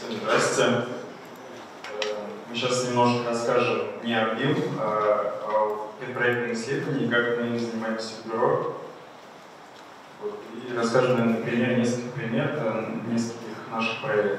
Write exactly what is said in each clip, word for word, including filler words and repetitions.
Всем здрасте. Мы сейчас немножко расскажем не о БИМ, а о предпроектном исследовании, как мы занимаемся в бюро. Вот. И расскажем, наверное, на примере нескольких примеров, нескольких наших проектов.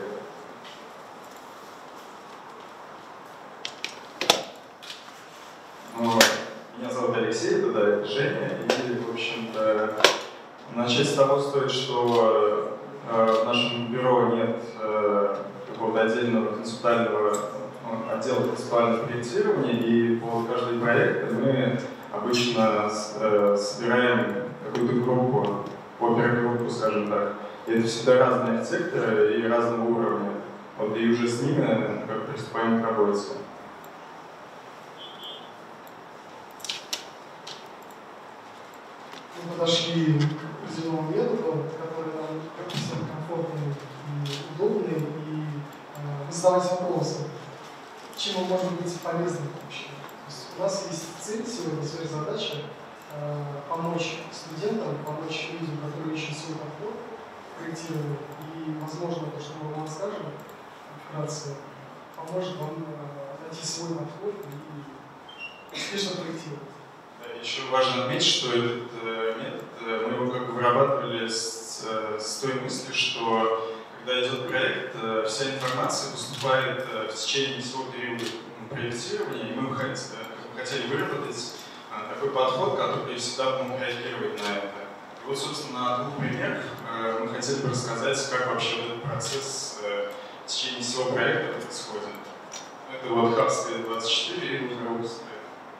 Вот. Меня зовут Алексей, это, да, это Женя. И, в общем-то, начать с того стоит, что э, в нашем бюро нет э, какого-то отдельного концептуального ну, отдела концептуального проектирования, и по каждому проекту мы обычно с, э, собираем какую-то группу, опергруппу, скажем так. И это всегда разные архитекторы и разного уровня. Вот, и уже с ними как приступаем к работе. Мы подошли к определенному методу, который нам всем комфортный и удобный, и э, задавать вопросы, чем он может быть полезным вообще. То есть у нас есть цель сегодня, своя задача э, помочь студентам, помочь людям, которые ищут свой подход в проектировании, и, возможно, то, что мы вам расскажем вкратце, поможет вам э, найти свой подход и успешно проектировать. Еще важно отметить, что этот э, метод, э, мы его как бы вырабатывали с, э, с той мыслью, что когда идет проект, э, вся информация поступает э, в течение всего периода проектирования, и мы бы хотели, э, хотели выработать э, такой подход, который всегда мог реагировать на это. И вот, собственно, на двух примерах э, мы хотели бы рассказать, как вообще этот процесс э, в течение всего проекта происходит. Это вот Хабская двадцать четыре и Лужковская.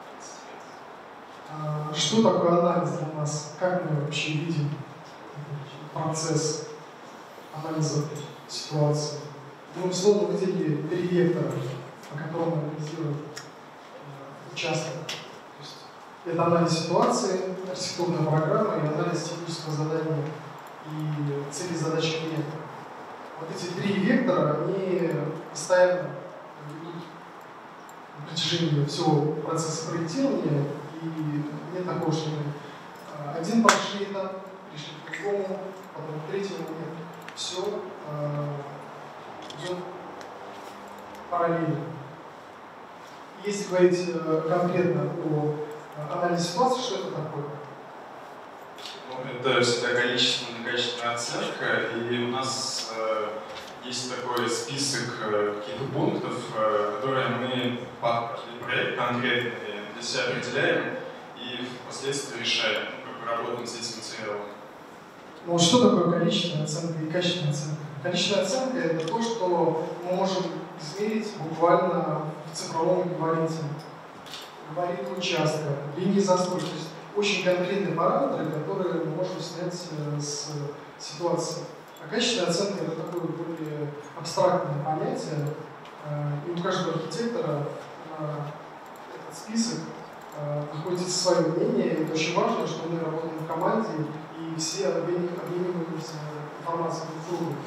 Что такое анализ для нас? Как мы вообще видим процесс анализа ситуации? Мы условно выделили три вектора, по которым мы анализируем участок. Это анализ ситуации, архитектурная программа и анализ технического задания и цели задачи клиента. Вот эти три вектора, они постоянно ведут на протяжении всего процесса проектирования. И нет такого, что мы один прошли этап, пришли к другому, потом к третьему, нет. Все э, идет параллельно. Если говорить э, конкретно о анализе ситуации, что это такое? Ну, это всегда количественная и качественная оценка, и у нас э, есть такой список э, каких-то пунктов, э, которые мы под проект конкретный для себя определяем и впоследствии решаем, ну, как работаем с этим материалом. Ну, что такое количественная оценка и качественная оценка? Количественная оценка – это то, что мы можем измерить буквально в цифровом габарите. Габарит участка, линии застройки. То есть очень конкретные параметры, которые мы можем снять с ситуации. А качественная оценка – это такое более абстрактное понятие. И у каждого архитектора этот список находится свое мнение. И это очень важно, что мы работаем в команде и все обмениваемся информацией друг другу.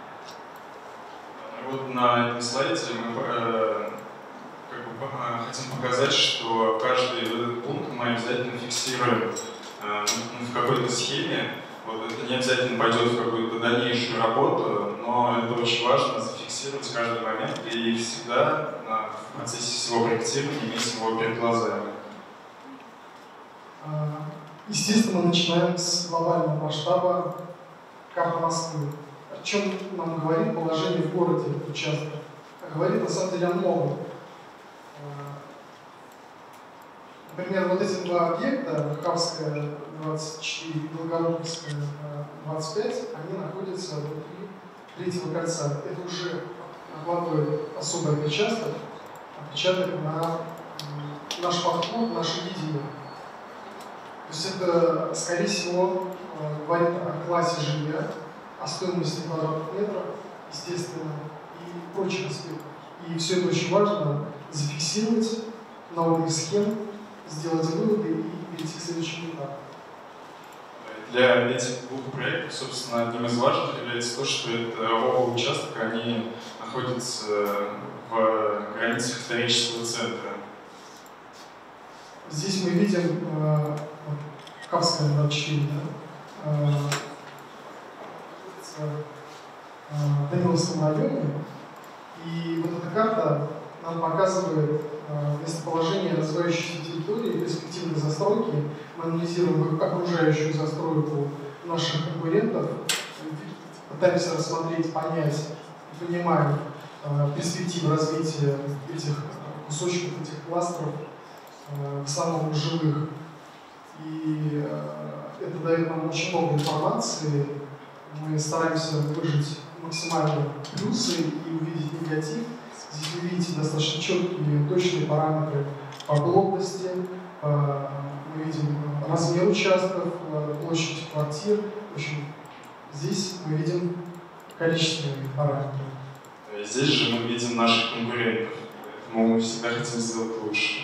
Вот на этом слайде мы э, как бы, э, хотим показать, что каждый этот пункт мы обязательно фиксируем э, в какой-то схеме. Вот это не обязательно пойдет в какую-то дальнейшую работу, но это очень важно зафиксировать каждый момент и всегда э, в процессе всего проектирования иметь его перед глазами. Естественно, мы начинаем с глобального масштаба карты Москвы. О чем нам говорит положение в городе участка? Говорит на самом деле о многом. Например, вот эти два объекта, Хабская двадцать четыре и Долгорукская двадцать пять, они находятся внутри третьего кольца. Это уже накладывает особый отпечаток, отпечаток на наш подход, наше видение. То есть это, скорее всего, говорит о классе жилья, о стоимости квадратных метров, естественно, и прочих аспектах. И все это очень важно зафиксировать на уровне схем, сделать выводы и перейти к следующему этапу. Для этих двух проектов, собственно, одним из важных является то, что это оба участка, они находятся в границах исторического центра. Здесь мы видим э, Хабская двадцать четыре, да? э, в Даниловском районе, И вот эта карта нам показывает местоположение развивающейся территории, перспективной застройки. Мы анализируем окружающую застройку наших конкурентов, пытаемся рассмотреть, понять, понимаем перспективы развития этих кусочков, этих кластеров, в основном жилых. И это дает нам очень много информации. Мы стараемся выжать максимальные плюсы и увидеть негатив. Здесь вы видите достаточно четкие, точные параметры по плотности, мы видим размер участков, площадь квартир. В общем, здесь мы видим количественные параметры. Здесь же мы видим наших конкурентов, поэтому мы всегда хотим сделать лучше.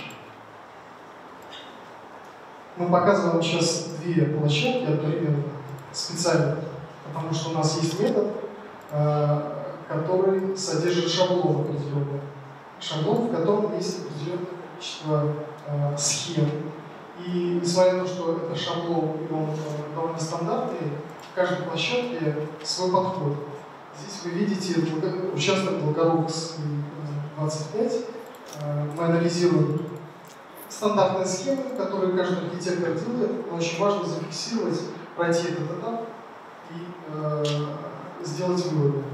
Мы показываем сейчас две площадки одновременно, специально, потому что у нас есть метод, который содержит шаблон определенный. Шаблон, в котором есть определенное количество э, схем. И несмотря на то, что это шаблон, и он э, довольно стандартный, в каждой площадке свой подход. Здесь вы видите участок Долгоруковский двадцать пять. Э, мы анализируем стандартные схемы, которые каждый архитектор делает, но очень важно зафиксировать, пройти этот этап и э, сделать выводы.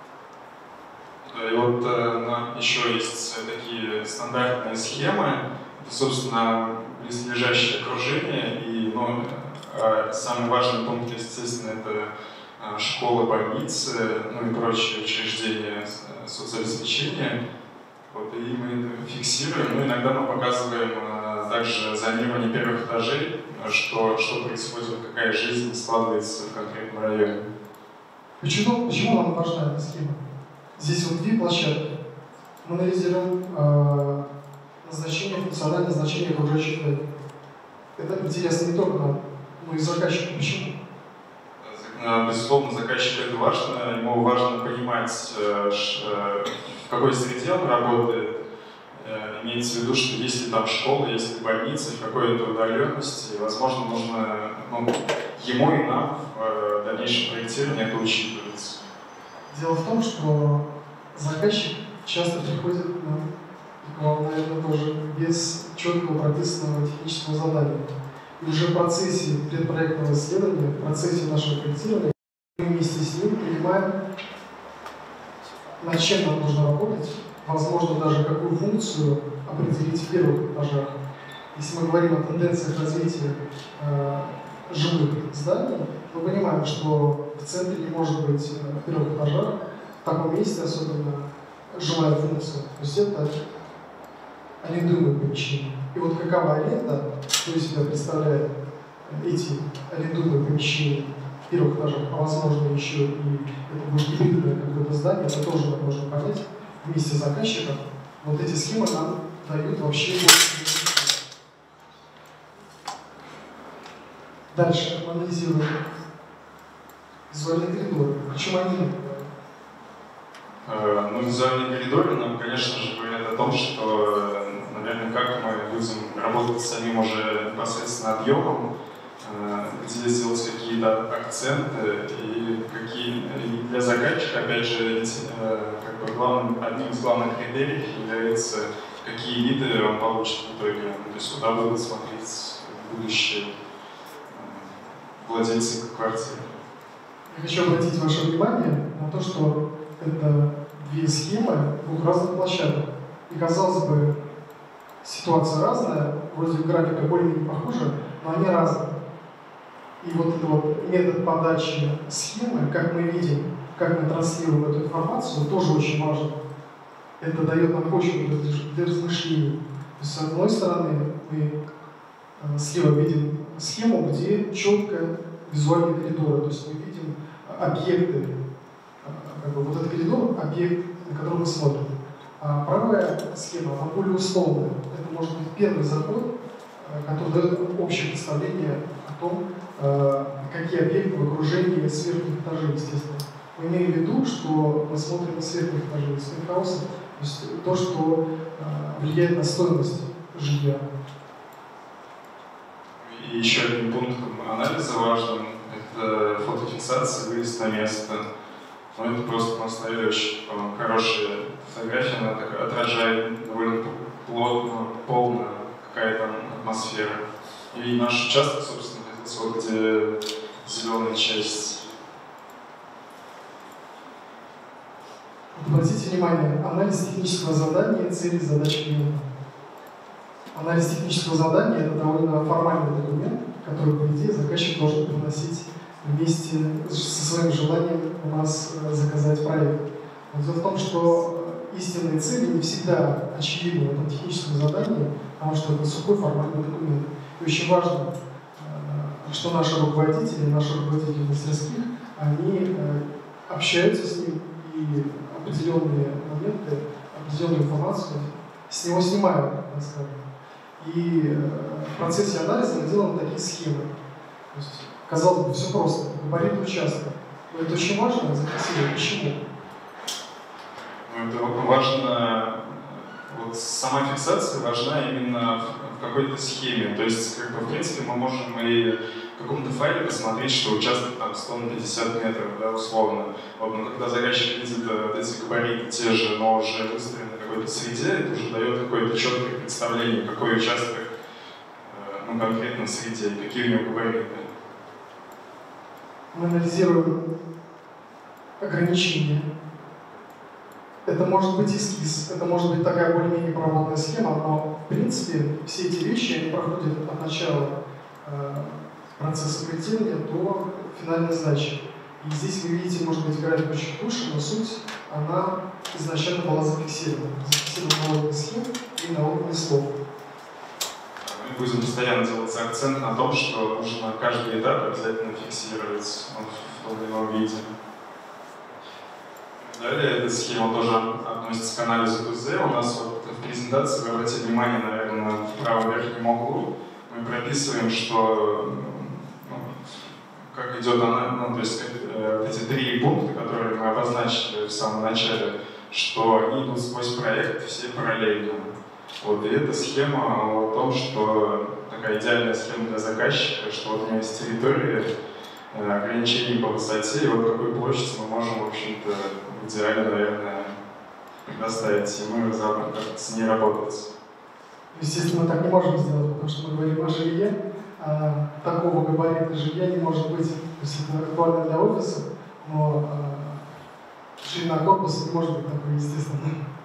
И вот э, еще есть такие стандартные схемы, это, собственно, близлежащее окружение, и ну, э, самый важный пункт, естественно, это э, школы, больницы, ну и прочие учреждения соцобеспечения. Вот, и мы это фиксируем, ну иногда мы показываем э, также зонирование первых этажей, что, что происходит, какая жизнь складывается в конкретном районе. Почему, почему нам важна эта схема? Здесь вот две площадки. Мы анализируем э, назначение, функциональное значение окружающих средств. Это интересно не только нам, но и заказчику. Почему? Безусловно, заказчику это важно. Ему важно понимать, в какой среде он работает. Имеется в виду, что есть ли там школа, есть ли больница, в какой это удаленности. Возможно, нужно ну, ему и нам в дальнейшем проектировании это учитывать. Дело в том, что заказчик часто приходит к нам, и к вам, наверное, тоже, без четкого прописанного технического задания. И уже в процессе предпроектного исследования, в процессе нашего проектирования, мы вместе с ним понимаем, над чем нам нужно работать, возможно, даже какую функцию определить в первых этажах. Если мы говорим о тенденциях развития э, жилых зданий, мы понимаем, что в центре не может быть в первых этажах, в таком месте особенно жилая функция. То есть это арендуемое помещение. И вот какова аренда, что из себя представляет эти арендуемые помещения в первых этажах, а возможно еще и это будет гибридное какое-то здание, это тоже нам можно понять вместе с заказчиком. Вот эти схемы нам дают вообще больше. Дальше анализируем визуальные коридоры. Почему они? Э, ну, визуальные коридоры нам, конечно же, говорят о том, что, наверное, как мы будем работать с самим уже непосредственно объемом, э, где сделать какие-то акценты и какие и для заказчика, опять же, ведь, э, как бы главным, одним из главных критериев является, какие виды он получит в итоге, то есть куда будут смотреть будущее владельцы квартиры. Я хочу обратить ваше внимание на то, что это две схемы двух разных площадок. И, казалось бы, ситуация разная, вроде графика более-менее похожа, но они разные. И вот этот вот метод подачи схемы, как мы видим, как мы транслируем эту информацию, тоже очень важно. Это дает нам почву для размышлений. То есть, с одной стороны, мы слева видим схему, где четко визуальные коридоры, то есть мы видим объекты, как бы вот этот коридор, объект, на который мы смотрим. А правая схема, она более условная. Это может быть первый заход, который дает общее представление о том, какие объекты в окружении с верхних этажей, естественно. Мы имеем в виду, что мы смотрим с верхних этажей, с пентхауса, то есть то, что влияет на стоимость жилья. И еще одним пунктом анализа важным – это фотофиксация, выезд на место. Но это просто мы оставили очень хорошие фотографии, она так отражает довольно плотно, полно, какая там атмосфера. И наш участок, собственно, находился вот где зеленая часть. Обратите внимание, анализ технического задания, цели, задачи клиента. Анализ технического задания – это довольно формальный документ, который, по идее, заказчик должен приносить вместе со своим желанием у нас заказать проект. Но дело в том, что истинные цели не всегда очевидны в этом техническом задании, потому что это сухой формальный документ. И очень важно, что наши руководители, наши руководители мастерских, они общаются с ним и определенные моменты, определенную информацию с него снимают, так скажем. И в процессе анализа мы делаем такие схемы. То есть, казалось бы, все просто. Габарит участка. Но это очень важно зафиксировать. Почему? Это важно, вот сама фиксация важна именно в какой-то схеме. То есть, как бы, в принципе, мы можем и в каком-то файле посмотреть, что участок там сто на пятьдесят метров, да, условно. Вот, но когда заказчик видит вот эти габариты те же, но уже выстроены в какой-то среде, это уже дает какое-то четкое представление, какой участок ну, конкретно в среде, и какие у него габариты. Мы анализируем ограничения. Это может быть эскиз, это может быть такая более-менее проработанная схема, но в принципе все эти вещи они проходят от начала э, процесса проектирования до финальной сдачи. И здесь вы видите, может быть, график очень лучше, но суть, она изначально была зафиксирована. Зафиксирована на уровне схем и на уровне слов. Мы будем постоянно делать акцент на том, что нужно каждый этап обязательно фиксировать в том или ином виде. Далее эта схема тоже относится к анализу ТЗ. У нас вот в презентации, вы обратите внимание, наверное, в правом верхнем углу, мы прописываем, что ну, как идет анализ, ну, то есть э, эти три пункта, которые мы обозначили в самом начале, что они идут сквозь проект все параллельно. Вот, и эта схема о том, что такая идеальная схема для заказчика, что вот у него есть территория, э, ограничений по высоте, и вот какую площадь мы можем, в общем-то, идеально, наверное, предоставить, и мы как с ней работать. Естественно, мы так не можем сделать, потому что мы говорим о жилье, а такого габарита жилья не может быть. То есть это актуально для офиса, но а, ширина корпуса не может быть такой, естественно.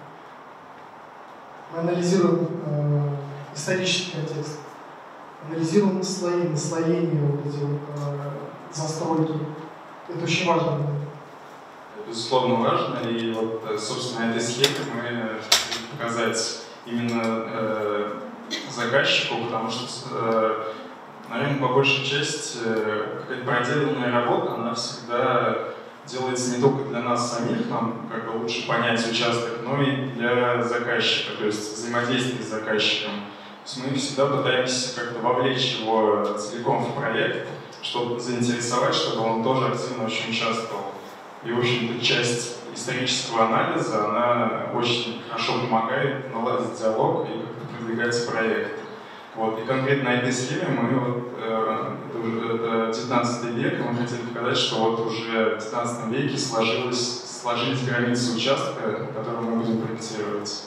Мы анализируем э, исторический контекст, анализируем слои, наслоения, вот эти вот, э, застройки. Это очень важно. Безусловно, важно, и вот, собственно, этой схеме мы хотим показать именно э, заказчику, потому что, э, наверное, по большей части э, какая-то проделанная работа, она всегда делается не только для нас самих, нам как бы лучше понять участок, но и для заказчика, то есть взаимодействие с заказчиком. То есть мы всегда пытаемся как-то вовлечь его целиком в проект, чтобы заинтересовать, чтобы он тоже активно очень участвовал. И, в общем-то, часть исторического анализа, она очень хорошо помогает наладить диалог и как-то продвигать проект. Вот. И конкретно на этой схеме мы, вот, э, это, уже, это девятнадцатый век, мы хотели показать, что вот уже в девятнадцатом веке сложилось, сложились границы участка, который мы будем проектировать.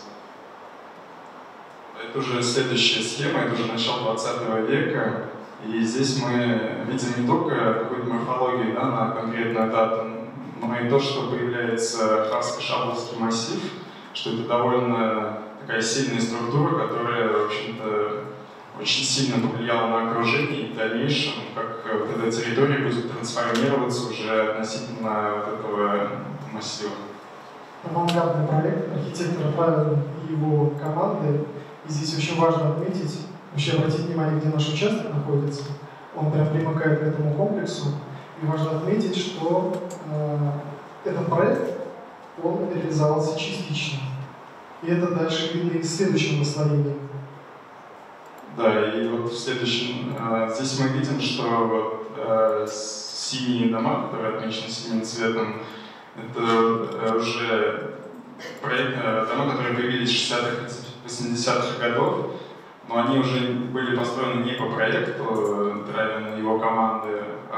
Это уже следующая схема, это уже начало двадцатого века. И здесь мы видим не только какую-то морфологию, да, на конкретную дату, но и то, что появляется Хаско-Шабловский массив, что это довольно такая сильная структура, которая, в общем-то, очень сильно повлияла на окружение, и в дальнейшем, как вот эта территория будет трансформироваться уже относительно вот этого массива. Авангардный проект архитектора Павел и его команды. И здесь очень важно отметить, вообще обратить внимание, где наш участок находится. Он прям примыкает к этому комплексу. И важно отметить, что э, этот проект, он реализовался частично. И это дальше видно и в следующем наслоении. Да, и вот в следующем, э, здесь мы видим, что вот, э, синие дома, которые отмечены синим цветом, это э, уже проект, э, дома, которые появились в шестидесятых и восьмидесятых годов, но они уже были построены не по проекту Драйвина и его команды, а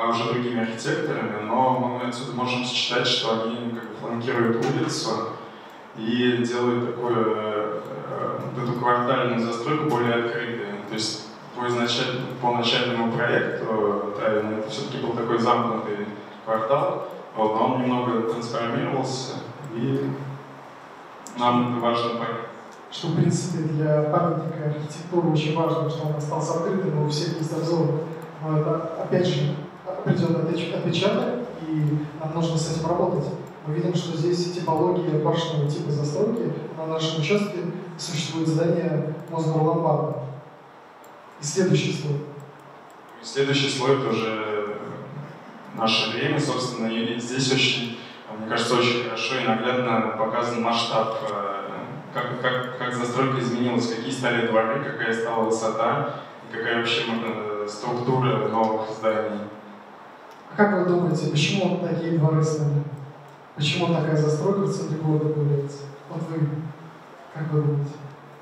уже другими архитекторами, но мы отсюда можем считать, что они как бы фланкируют улицу и делают такую эту квартальную застройку более открытой. То есть по, изначаль... по начальному проекту Тавина это все-таки был такой замкнутый квартал, вот, но он немного трансформировался, и нам это важно понять. Что, в принципе, для памятника архитектуры очень важно, что он остался открытым, но у всех есть обзор. Но это, опять же, определенный отпечаток, и нам нужно с этим работать. Мы видим, что здесь типология башенного типа застройки. На нашем участке существует здание Мосгорламбарда. И следующий слой. Следующий слой тоже наше время, собственно, и здесь очень, мне кажется, очень хорошо и наглядно показан масштаб, как, как, как застройка изменилась, какие стали дворы, какая стала высота, и какая вообще структура новых зданий. А как вы думаете, почему такие дворы стали? Почему такая застройка в центре города появляется? Вот вы, как вы думаете?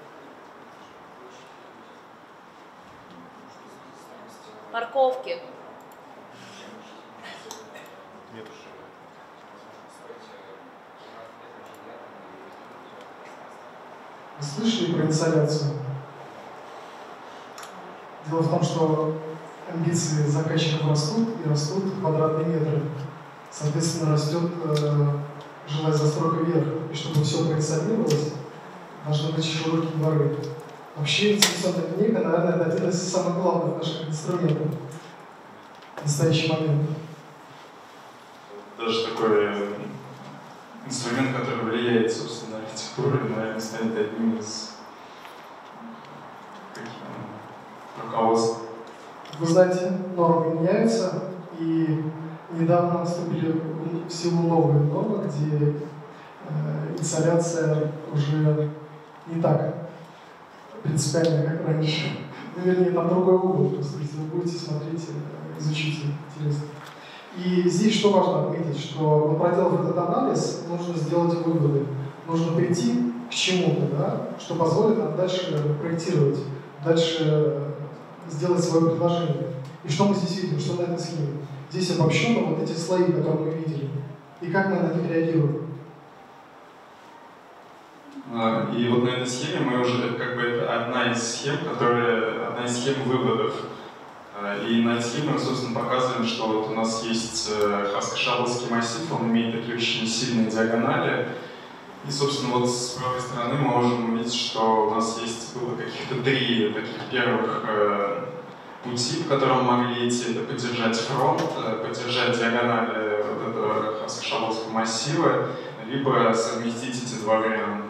Парковки. Вы слышали про инсоляцию? Дело в том, что амбиции заказчиков растут и растут квадратные метры. Соответственно, растет э, жилая застройка вверх. И чтобы все проинсолировалось, должны быть широкие дворы. Вообще, инвестиционная линейка, наверное, это один из самых главных наших инструментов в настоящий момент. Даже такой инструмент, который влияет, собственно, на архитектуру, наверное, станет одним из руководств. Вы знаете, нормы меняются, и недавно вступили в силу новые нормы, где э, инсоляция уже не так принципиально, как раньше. Ну, вернее, там другой угол, просто если вы будете смотреть, изучите, интересно. И здесь что важно отметить, что, проделав этот анализ, нужно сделать выводы. Нужно прийти к чему-то, да, что позволит нам дальше проектировать, дальше сделать свое предложение. И что мы здесь видим, что на этой схеме? Здесь обобщено вот эти слои, которые мы видели, и как мы на них реагируем. И вот на этой схеме мы уже, как бы, это одна из схем, которая, одна из схем выводов. И на этой схеме мы, собственно, показываем, что вот у нас есть Хаска-Шабловский массив, он имеет такие очень сильные диагонали. И, собственно, вот с правой стороны мы можем увидеть, что у нас есть было каких-то три таких первых э, пути, по которым мы могли идти. Это поддержать фронт, поддержать диагонали вот этого Хаска-Шабловского массива, либо совместить эти два варианта.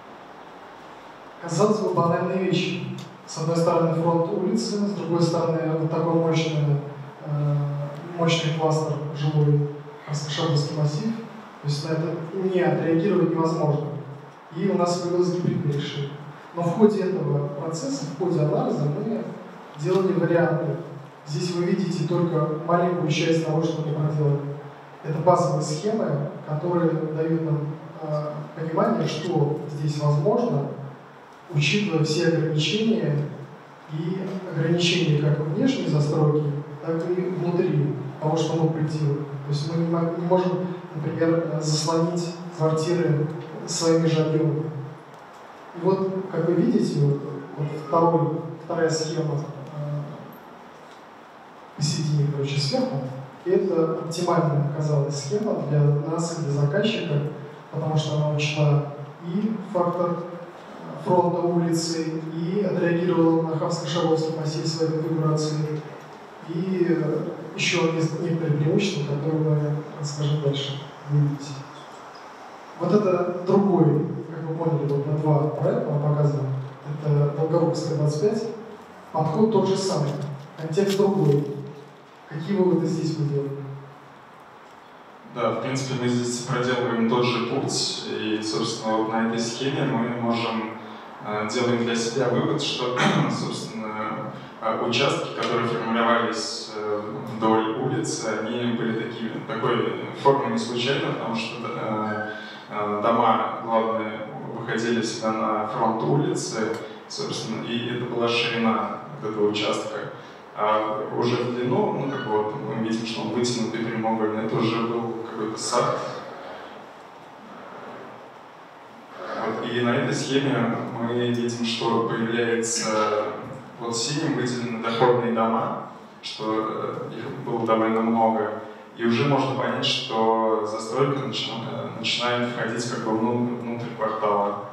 Казалось бы, банальные вещи. С одной стороны фронт улицы, с другой стороны вот такой мощный, э, мощный кластер жилой Хаска-Шабловский массив. То есть на это не отреагировать невозможно. И у нас появилось гибридное решение. Но в ходе этого процесса, в ходе анализа мы делали варианты. Здесь вы видите только маленькую часть того, что мы проделали. Это базовые схемы, которые дают нам э, понимание, что здесь возможно, учитывая все ограничения и ограничения как внешней застройки, так и внутри того, что мы проектируем. То есть мы не можем, например, заслонить квартиры своими же объемами. И вот, как вы видите, вот, вот второй, вторая схема э, посередине, короче, сверху, это оптимальная оказалась схема для нас и для заказчика, потому что она учла и фактор фронта улицы, и отреагировала на Хаска-Шабловский массив своей конфигурацией, и еще некоторые преимущества, которые мы расскажем дальше. Видите. Вот это другой, как вы поняли, вот на два проекта мы показываем. Это Долгорукская двадцать пять. Подход тот же самый, контекст другой. Какие выводы здесь мы делаем? Да, в принципе, мы здесь проделываем тот же путь, и, собственно, вот на этой схеме мы можем делаем для себя вывод, что, собственно, участки, которые формировались вдоль улицы, они были такими, такой формы не случайно, потому что дома, главное, выходили всегда на фронт улицы, собственно, и это была ширина этого участка. А уже в длину, ну как бы вот мы видим, что он вытянутый прямоугольный, это уже был какой-то сад. Вот, и на этой схеме мы видим, что появляется вот синим выделены доходные дома, что их было довольно много. И уже можно понять, что застройка начинает, начинает входить как бы внутрь квартала.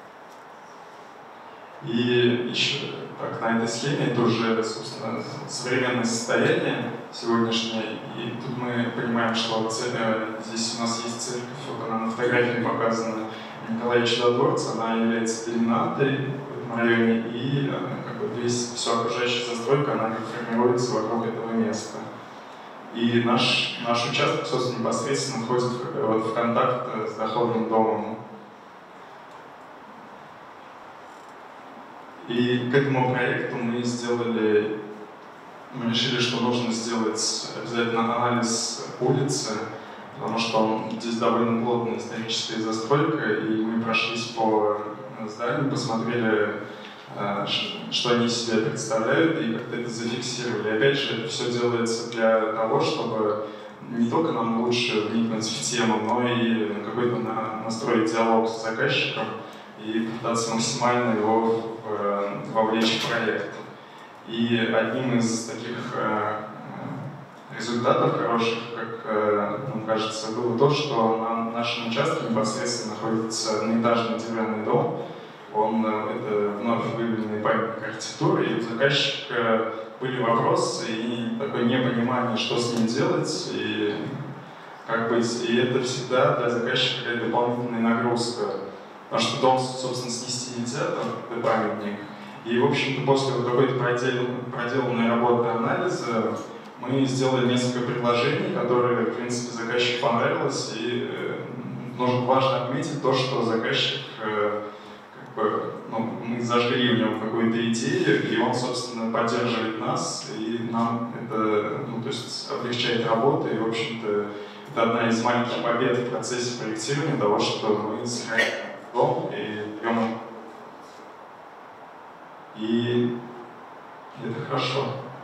И еще так, на этой схеме это уже, собственно, современное состояние сегодняшнее. И тут мы понимаем, что здесь у нас есть церковь, вот она на фотографии показана, Николая Чудотворца, она является доминантой в этом районе, и как бы весь, все окружающая застройка, она как формируется вокруг этого места. И наш, наш участок, собственно, непосредственно входит в, вот, в контакт с доходным домом. И к этому проекту мы сделали, мы решили, что нужно сделать обязательно анализ улицы, потому что он, здесь довольно плотная историческая застройка, и мы прошлись по зданию, посмотрели, что они из себя представляют, и как-то это зафиксировали. И опять же, это все делается для того, чтобы не только нам лучше вникнуть в тему, но и какой-то настроить диалог с заказчиком и пытаться максимально его вовлечь в проект. И одним из таких результатов хороших, как нам кажется, было то, что на нашем участке непосредственно находится одноэтажный деревянный дом. Он, это вновь выявленный памятник архитектуры, и у заказчика были вопросы и такое непонимание, что с ним делать, и как быть. И это всегда для заказчика какая-то дополнительная нагрузка, потому что дом, собственно, снести нельзя, там, это памятник. И, в общем-то, после вот какой-то продел, проделанной работы анализа мы сделали несколько предложений, которые, в принципе, заказчику понравилось, и э, нужно важно отметить то, что заказчик э, Ну, мы зажгли в нем какую-то идею, и он, собственно, поддерживает нас, и нам это, ну, то есть, облегчает работу, и, в общем-то, это одна из маленьких побед в процессе проектирования того, что мы сохраняем дом и берем, и это хорошо.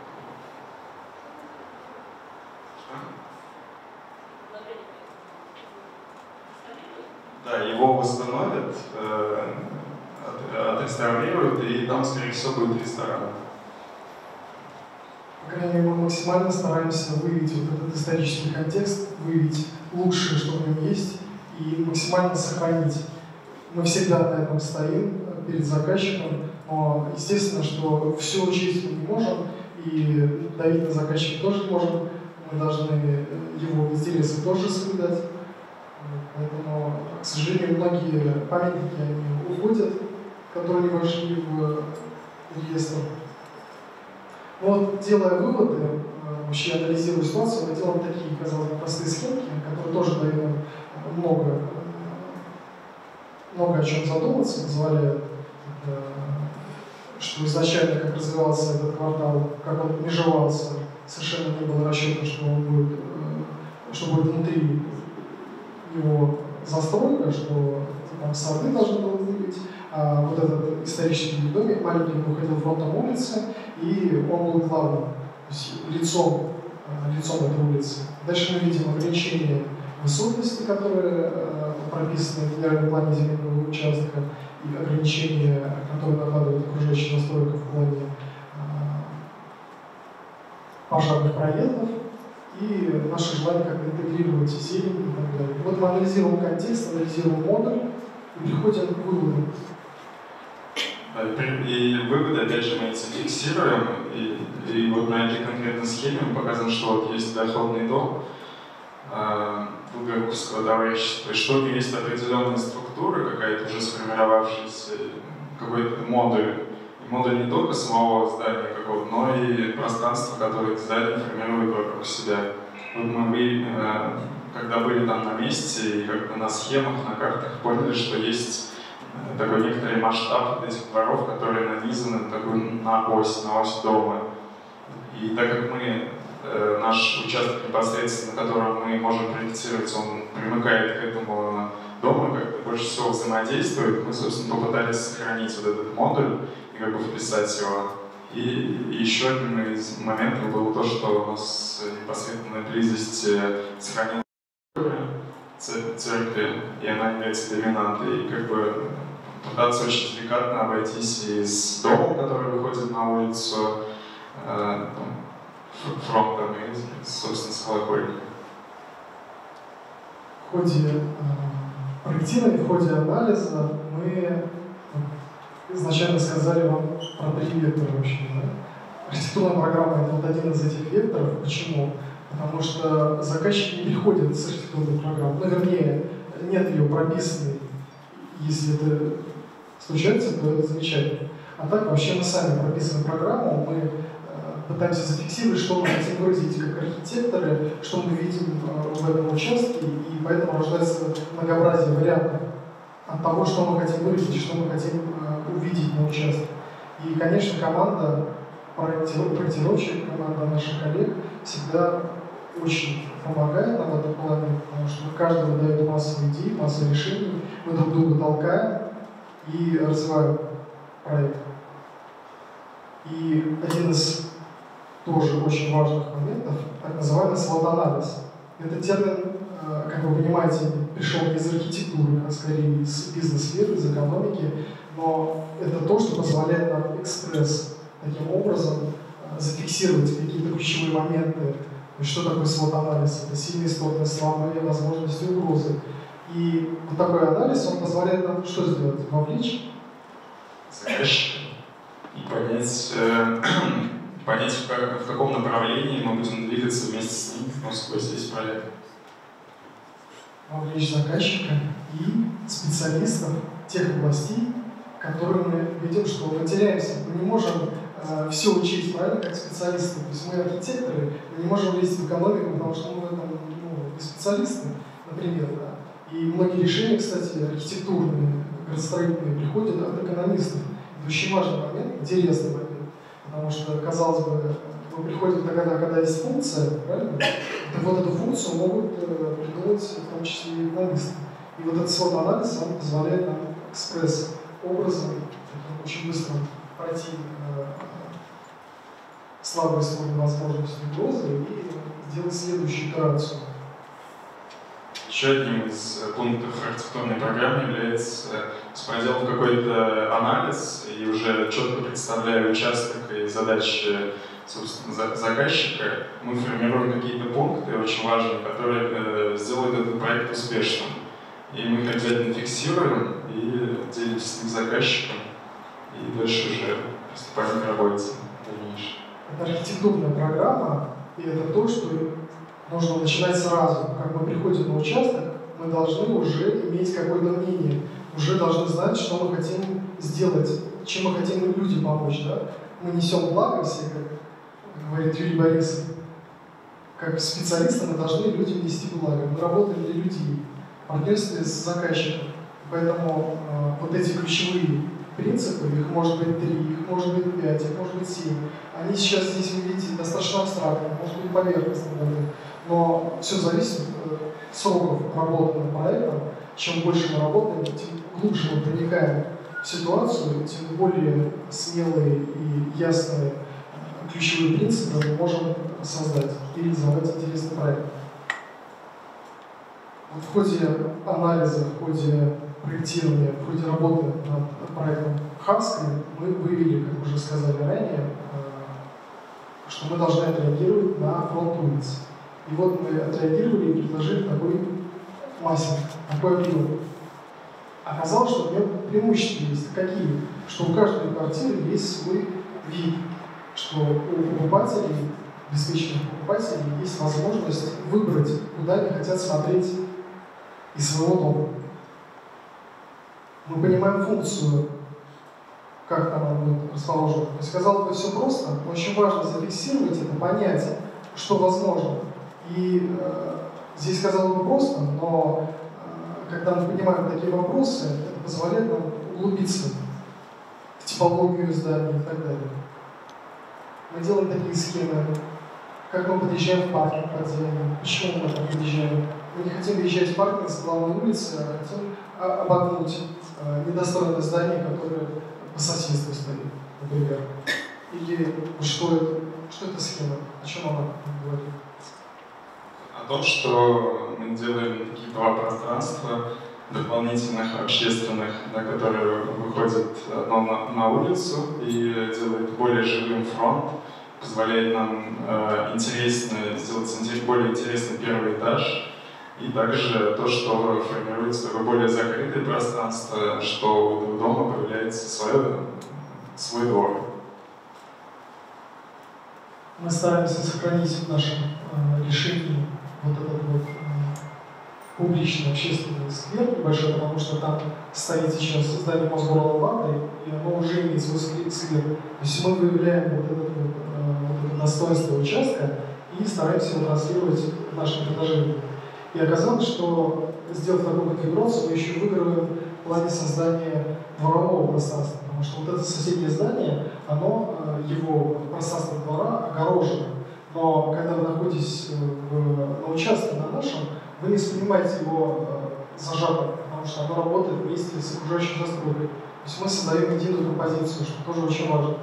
Да, его восстановят, э, отреставрируют, и там, скорее всего, будет ресторан. По крайней мере, мы максимально стараемся выявить вот этот исторический контекст, выявить лучшее, что в нем есть, и максимально сохранить. Мы всегда на этом стоим перед заказчиком, но естественно, что все учесть мы не можем, и давить на заказчика тоже не можем. Мы должны его интересы тоже соблюдать. Поэтому, к сожалению, многие памятники они уходят, которые не вошли в реестр. Вот, делая выводы, вообще анализируя ситуацию, мы делаем такие, казалось бы, простые схемки, которые тоже дают нам много, много о чем задуматься, позволяют, что изначально, как развивался этот квартал, как он межевался, совершенно не было расчета, что он будет, что будет внутри его застройка, что там сады должны были быть. А вот этот исторический домик маленький выходил фронтом улицы, и он был главным, то есть лицом, лицом этой улицы. Дальше мы видим ограничения высотности, которые прописаны в генеральном плане земельного участка, и ограничения, которые накладывают окружающая застройка в плане пожарных проектов, и наше желание как-то интегрировать зелень и так далее. Вот мы анализируем контекст, анализируем модуль и приходим к выводу. И выводы, опять же, мы эти фиксируем, и, и вот на этой конкретной схеме мы показываем, что вот есть доходный дом э, Долгорукского товарищества, и что есть определенная структура, какая-то уже сформировавшаяся, какой-то модуль. И модуль не только самого здания какого-то, но и пространство, которое здание формирует вокруг себя. Вот мы, э, когда были там на месте, и как бы на схемах, на картах поняли, что есть такой некоторый масштаб этих дворов, которые нанизаны такой на ось, на ось дома. И так как мы, э, наш участок непосредственно, на котором мы можем проектировать, он примыкает к этому дому, как больше всего взаимодействует, мы, собственно, попытались сохранить вот этот модуль и как бы вписать его. И еще одним из моментов было то, что у нас непосредственная близость сохранилась церкви, и она является доминантой. И как бы пытаться очень деликатно обойтись и с домом, который выходит на улицу, э, фронтом и, собственно, с колокольни. В ходе э, проектирования, в ходе анализа мы изначально сказали вам про три вектора вообще. Да? Архитектурная программа — это вот один из этих векторов. Почему? Потому что заказчики не приходят с архитектурной программой. Ну, вернее, нет ее прописанной. Если это случается, то это замечательно. А так вообще мы сами прописываем программу, мы э, пытаемся зафиксировать, что мы хотим выразить как архитекторы, что мы видим э, в этом участке, и поэтому рождается многообразие вариантов от того, что мы хотим выразить, что мы хотим э, увидеть на участке. И, конечно, команда, проектировщик, команда наших коллег всегда очень помогает нам в этом плане, потому что каждый выдает массу идей, массу решений, мы друг друга толкаем и развиваем проект. И один из тоже очень важных моментов, так называемый свод-анализ. Этот термин, как вы понимаете, пришел не из архитектуры, а скорее из бизнес-сферы, из экономики, но это то, что позволяет нам экспресс таким образом зафиксировать какие-то ключевые моменты. Что такое свод-анализ? Это сильные стороны, слабые возможности, угрозы. И вот такой анализ, он позволяет нам что сделать? Вовлечь заказчика и понять, э, понять в, как, в каком направлении мы будем двигаться вместе с ним, ну, сквозь весь проект. Вовлечь заказчика и специалистов тех областей, которые мы видим, что мы теряемся. Мы не можем э, все учить правильно, как специалисты. То есть мы архитекторы, мы не можем лезть в экономику, потому что мы в этом ну, специалисты, например. Да. И многие решения, кстати, архитектурные, градостроительные, приходят от экономистов. Это очень важный момент, интересный момент. Потому что, казалось бы, вы приходите тогда, когда есть функция, правильно? Так вот эту функцию могут э, придумать в том числе и экономисты. И вот этот свод-анализ, он позволяет нам экспресс-образом, таким очень быстро пройти э, слабые стороны возможности угрозы и сделать следующую итерацию. Еще одним из пунктов архитектурной программы является, проделав какой-то анализ и уже четко представляя участок и задачи, собственно, заказчика, мы формируем какие-то пункты очень важные, которые сделают этот проект успешным. И мы их обязательно фиксируем и делимся с ним заказчиком, и дальше уже приступаем к работе дальнейшей. Это архитектурная программа, и это то, что нужно начинать сразу. Как мы приходим на участок, мы должны уже иметь какое-то мнение, уже должны знать, что мы хотим сделать, чем мы хотим людям помочь. Да? Мы несем благо все, как говорит Юрий Борисов. Как специалисты мы должны людям нести благо. Мы работаем для людей, в партнерстве с заказчиком. Поэтому э, вот эти ключевые принципы, их может быть три, их может быть пять, их может быть семь. Они сейчас здесь, вы видите, достаточно абстрактны, может быть поверхностны. Но все зависит от сроков работы над проектом. Чем больше мы работаем, тем глубже мы проникаем в ситуацию, тем более смелые и ясные ключевые принципы мы можем создать и реализовать интересный проект. Вот в ходе анализа, в ходе проектирования, в ходе работы над проектом Хабской мы выявили, как уже сказали ранее, что мы должны отреагировать на фронт улиц. И вот мы отреагировали и предложили такой массив, такой объем. Оказалось, что у него преимущества есть. Какие? Что у каждой квартиры есть свой вид, что у покупателей, обеспеченных покупателей, есть возможность выбрать, куда они хотят смотреть из своего дома. Мы понимаем функцию, как там она будет расположена. То есть, казалось бы, все просто, но очень важно зафиксировать это, понять, что возможно. И э, здесь, казалось бы, просто, но э, когда мы понимаем такие вопросы, это позволяет нам углубиться в типологию зданий и так далее. Мы делаем такие схемы, как мы подъезжаем в паркинг подземный, почему мы там подъезжаем. Мы не хотим въезжать в паркинг с главной улицы, а хотим обогнуть э, недостроенное здание, которое по соседству стоит, например. Или что это, что это схема? О чем она говорит? О том, что мы делаем такие два пространства дополнительных, общественных, да, которые выходят одно на, на улицу и делают более живым фронт, позволяет нам э, интересно сделать более интересный первый этаж, и также то, что формируется такое более закрытое пространство, что у этого дома появляется свое, свой двор. Мы стараемся сохранить в нашем э, решении вот этот вот э, публичный общественный сквер небольшой, потому что там стоит сейчас здание Мосгорного банка, и оно уже имеет свой сквер. То есть мы выявляем вот это, вот, э, вот это достоинство участка и стараемся его транслировать в нашем предложении. И оказалось, что сделав такую конфигурацию, мы еще выигрываем в плане создания дворового пространства, потому что вот это соседнее здание, оно, его пространство двора огорожено, но когда вы находитесь в, на участке на нашем, вы не воспринимаете его зажато, потому что оно работает вместе с окружающей застройкой. То есть мы создаем единую композицию, что тоже очень важно.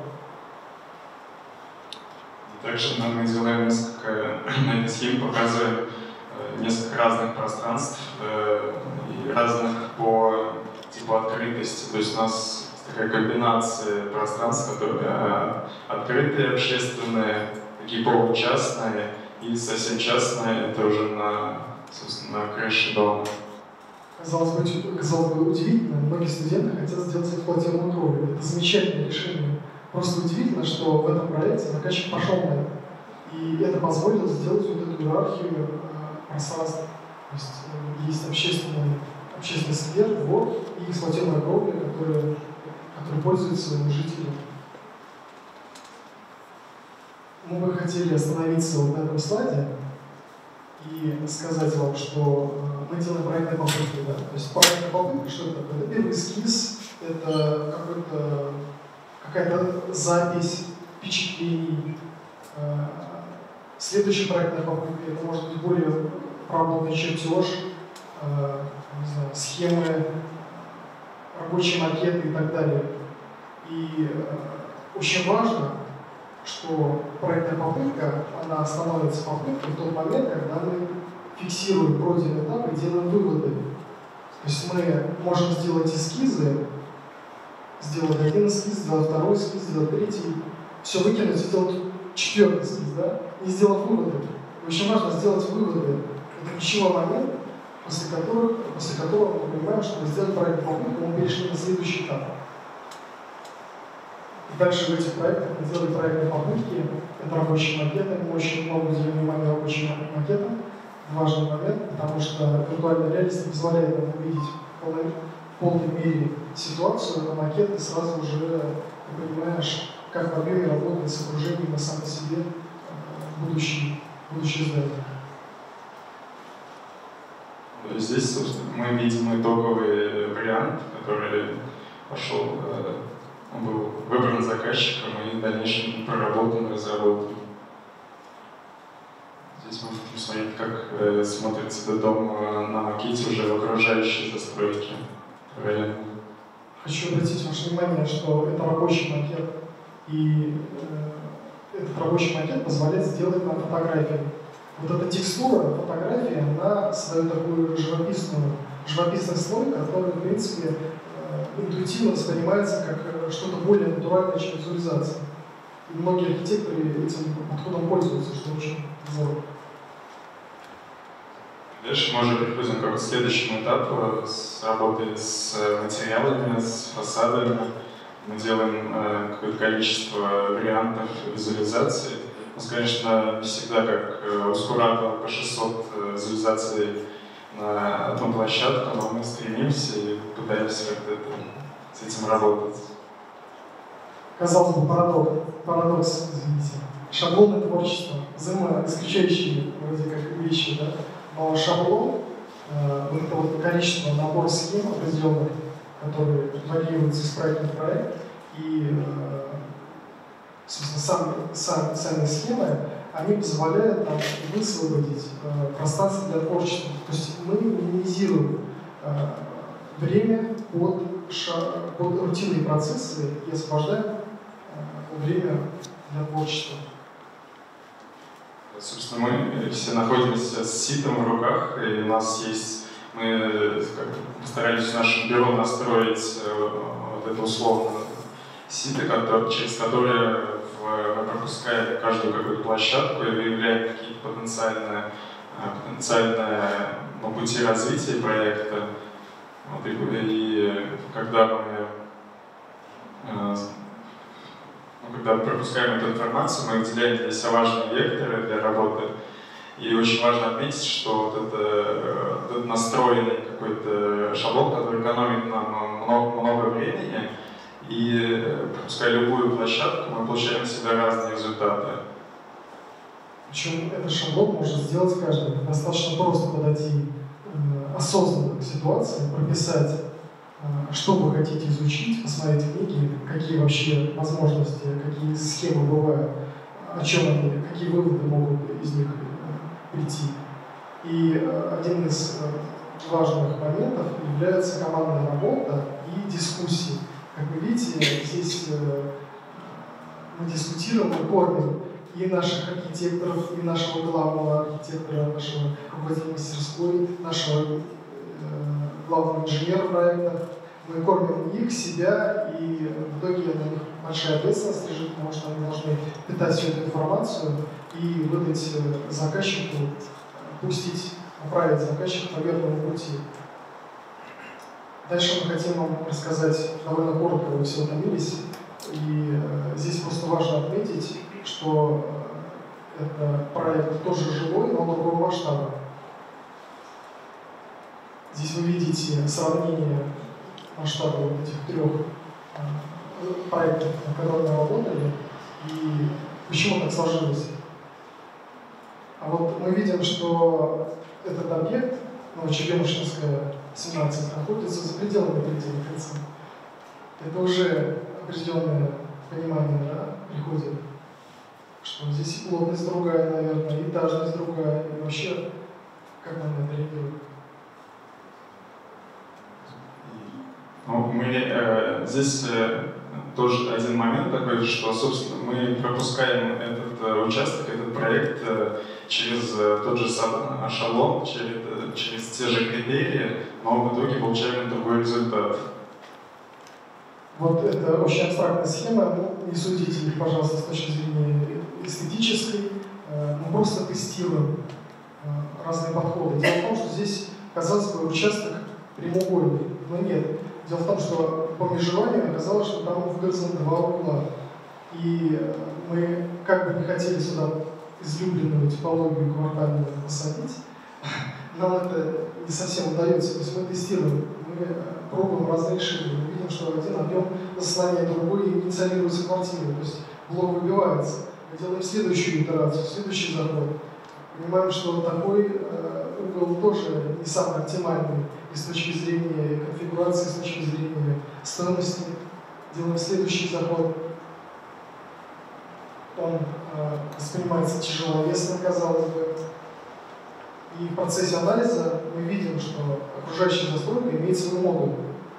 Также мы делаем несколько, на этой схеме показываем несколько разных пространств э, и разных по типу открытости. То есть у нас такая комбинация пространств, которые э, открытые, общественные, такие получастные, и совсем частные, это уже на, собственно, на крыше дома. Казалось бы, казалось бы, удивительно, многие студенты хотят сделать эксплуатируемую кровлю. Это замечательное решение. Просто удивительно, что в этом проекте заказчик пошел на это. И это позволило сделать вот эту иерархию пространства. То есть э, есть общественный, общественный сквер, двор и эксплуатируемая кровля, которая, которая пользуется жителями. Мы бы хотели остановиться вот на этом слайде и сказать вам, что э, мы делаем проектные попытки. Да? То есть проектная попытка, что это такое? Это первый эскиз, это какой-то, какая-то запись впечатлений. Э, следующая проектная попытка, это может быть более продуманный чертеж, э, не знаю, схемы, рабочие макеты и так далее. И э, очень важно, что проектная попытка, она становится попыткой в тот момент, когда мы фиксируем пройденный этап и делаем выводы. То есть мы можем сделать эскизы, сделать один эскиз, сделать второй эскиз, сделать третий, все выкинуть, сделать четвертый эскиз, да? Не сделать выводы. Очень важно сделать выводы. Это ключевой момент, после которого, после которого мы понимаем, что мы сделали проектную попытку, мы перешли на следующий этап. И также в этих проектах мы делали проектные попытки, это рабочие макеты, мы очень много уделяем внимания рабочим макетам, важный момент, потому что виртуальная реальность не позволяет нам увидеть в полной, в полной мере ситуацию, а макет ты сразу уже ты понимаешь, как в объеме работает с окружением и сам по себе будущее, будущее здание. Здесь, собственно, мы видим итоговый вариант, который пошел, он был выбран заказчиком и в дальнейшем проработан, разработан. Здесь можно посмотреть, как смотрится этот дом на макете уже в окружающей застройке. Правильно. Хочу обратить ваше внимание, что это рабочий макет, и э, этот рабочий макет позволяет сделать нам фотографию. Вот эта текстура фотографии, она создает такую живописную, живописный слой, который, в принципе, интуитивно воспринимается как что-то более натуральное, чем визуализация. И многие архитекторы этим подходом пользуются, что очень здорово. Дальше мы уже переходим к следующему этапу с работы с материалами, с фасадами. Мы делаем э, какое-то количество вариантов визуализации. У нас, конечно, не всегда как у Скуратова по шестьсот визуализаций на одну площадку, но мы стремимся и пытаемся как-то с этим работать. Казалось бы, парадокс, парадокс, извините. Шаблонное творчество, взаимоисключающие вроде как вещи, да? Но шаблон, э, вот это вот количество, набор схем определенных, которые варьируются из проекта в проект, и э, собственно, сам, сам, сами схемы, они позволяют нам высвободить э, пространство для творчества. То есть мы минимизируем э, время под, ша, под рутинные процессы и освобождаем э, время для творчества. Собственно, мы все находимся с ситом в руках, и у нас есть, мы постарались в нашем бюро настроить вот это условно сито, через которое мы пропускаем каждую какую-то площадку и выявляем какие-то потенциальные, потенциальные ну, пути развития проекта. Вот, и, и когда мы Ну, когда мы пропускаем эту информацию, мы выделяем для себя важные векторы для работы. И очень важно отметить, что вот это, этот настроенный какой-то шаблон, который экономит нам много, много времени, и пропуская любую площадку, мы получаем всегда разные результаты. Причем этот шаблон может сделать каждый. Достаточно просто подойти э, осознанно к ситуации, прописать, что вы хотите изучить, посмотреть книги, какие вообще возможности, какие схемы бывают, о чем они, какие выводы могут из них прийти. И один из важных моментов является командная работа и дискуссии. Как вы видите, здесь мы дискутируем, мы кормим и наших архитекторов, и нашего главного архитектора, нашего руководителя мастерской, нашего главного инженера проекта. Мы кормим их, себя, и в итоге на них большая ответственность лежит, потому что они должны питать всю эту информацию и выдать заказчику, пустить, направить заказчика по верному пути. Дальше мы хотим вам рассказать довольно коротко, вы все утомились, и здесь просто важно отметить, что это проект тоже живой, но другого масштаба. Здесь вы видите сравнение масштаба вот этих трех проектов, на которых мы работали, и почему так сложилось. А вот мы видим, что этот объект, Новочеремушкинская, семнадцать, находится за пределами предельных кольца. Это уже определенное понимание, да, приходит, что здесь и плотность другая, наверное, и этажность другая, и вообще, как мы на это реагируем. Ну, мы, э, здесь э, тоже один момент такой, что, собственно, мы пропускаем этот э, участок, этот проект э, через э, тот же самый шаблон, через, э, через те же критерии, но в итоге получаем другой результат. Вот это очень абстрактная схема, ну, не судите их, пожалуйста, с точки зрения эстетической, э, мы просто тестируем э, разные подходы. Дело в том, что здесь, казалось бы, участок прямоугольный, но нет. Дело в том, что по межеванию оказалось, что там выгрызаны два угла. И мы как бы не хотели сюда излюбленную типологию квартальную посадить, нам это не совсем удается. То есть мы тестируем, мы пробуем разные решения. Мы видим, что один объем заслоняет другой и инициалируется квартира. То есть блок выбивается. Мы делаем следующую итерацию, следующий заход. Понимаем, что такой э, угол тоже не самый оптимальный и с точки зрения конфигурации, с точки зрения стоимости. Делаем следующий заход. Он э, воспринимается тяжеловесно, казалось бы. И в процессе анализа мы видим, что окружающая застройка имеет свой модуль.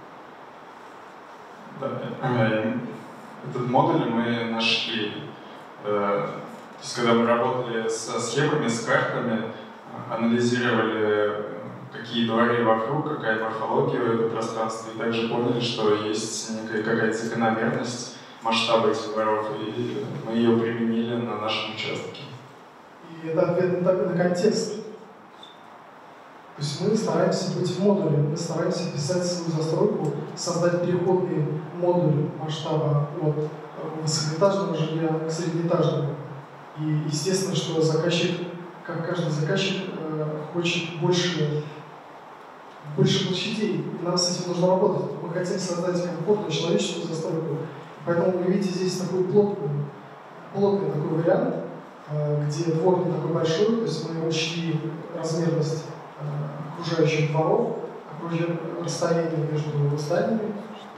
Да, этот модуль мы нашли. То есть, когда мы работали со схемами, с картами, анализировали, какие дворы вокруг, какая морфология в этом пространстве, и также поняли, что есть некая какая-то закономерность масштаба этих дворов, и мы ее применили на нашем участке. И это ответ на, на контекст. То есть мы стараемся быть в модуле, мы стараемся писать свою застройку, создать переходный модуль масштаба от высокоэтажного жилья к среднеэтажному. И естественно, что заказчик, как каждый заказчик, хочет больше, больше площадей, и нам с этим нужно работать. Мы хотим создать комфортную человеческую застройку. Поэтому вы видите здесь такой плотный, плотный такой вариант, где двор не такой большой, то есть мы учли размерность окружающих дворов, расстояние между зданиями,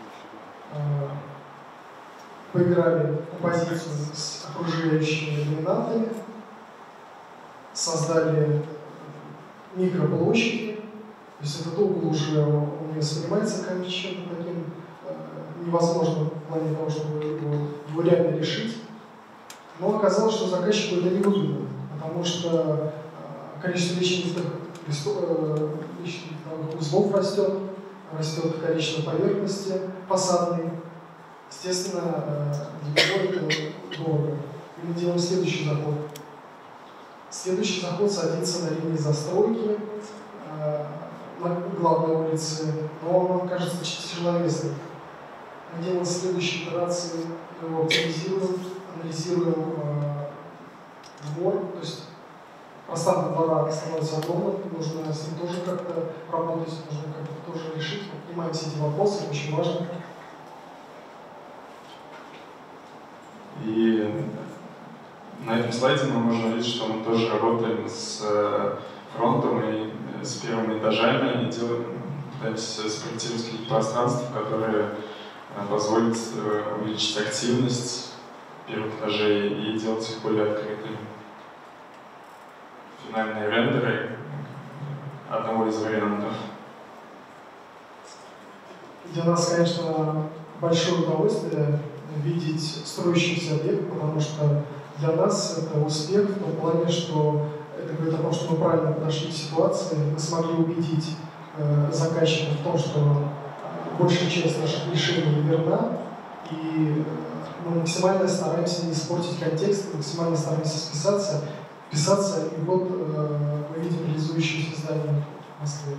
поиграли в композицию с окружающими доминантами, создали микроплощади, то есть этот угол уже он не воспринимается как чем-то таким невозможно в плане того, чтобы его, его реально решить. Но оказалось, что заказчику это не выгодно, потому что количество личных узлов растет, растет количество поверхности фасадной. Естественно, для него это дорого. И мы делаем следующий заход. Следующий заход садится на линии застройки на главной улице, но он, он кажется, тяжеловесным. Мы делаем следующие операции, мы его оптимизируем, анализируем э, двор, то есть пространство двора становится огромным, нужно с ним тоже как-то работать, нужно как-то тоже решить, мы понимаем все эти вопросы, очень важно. И на этом слайде мы можем видеть, что мы тоже работаем с фронтом и с первыми этажами и делаем, пытаемся спроектировать какие-то пространства, которые позволят увеличить активность первых этажей и делать их более открытыми. Финальные рендеры одного из вариантов. Для нас, конечно, большое удовольствие видеть строящийся объект, потому что для нас это успех в том плане, что это говорит о том, что мы правильно подошли к ситуации, мы смогли убедить э, заказчика в том, что большая часть наших решений верна, и мы максимально стараемся не испортить контекст, максимально стараемся списаться, вписаться, и вот э, мы видим реализующееся здание в Москве.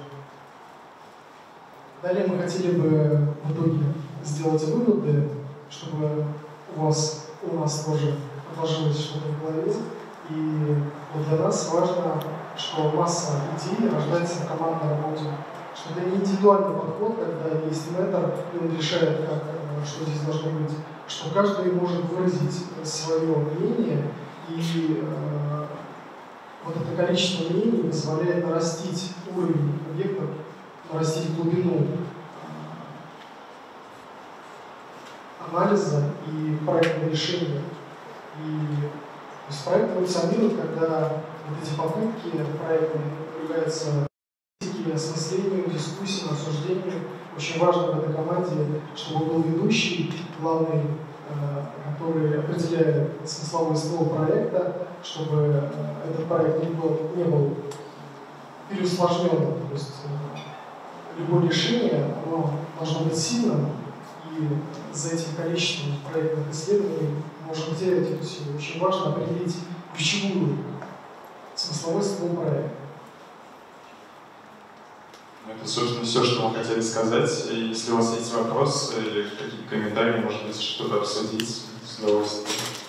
Далее мы хотели бы в итоге сделать выводы, чтобы у вас, у нас тоже отложилось что-то в голове. И вот для нас важно, что масса идей рождается в командной работе. Что это не индивидуальный подход, когда есть ментор, и он решает, как, что здесь должно быть. Что каждый может выразить свое мнение, и э, вот это количество мнений позволяет нарастить уровень объектов, нарастить глубину анализа и проектного решения. И то есть проект эволюционирует, когда вот эти попытки проекта являются осмыслению, дискуссиям, обсуждению. Очень важно в этой команде, чтобы был ведущий, главный, который определяет смысловой ствол проекта, чтобы этот проект не был, не был переусложненным. То есть любое решение оно должно быть сильным, и за этим количеством проектных исследований мы можем терять эту силу. Очень важно определить ключевую смысловой ствол проекта. Это, собственно, все, что мы хотели сказать. И если у вас есть вопросы или какие-то комментарии, может быть, что-то обсудить, с удовольствием.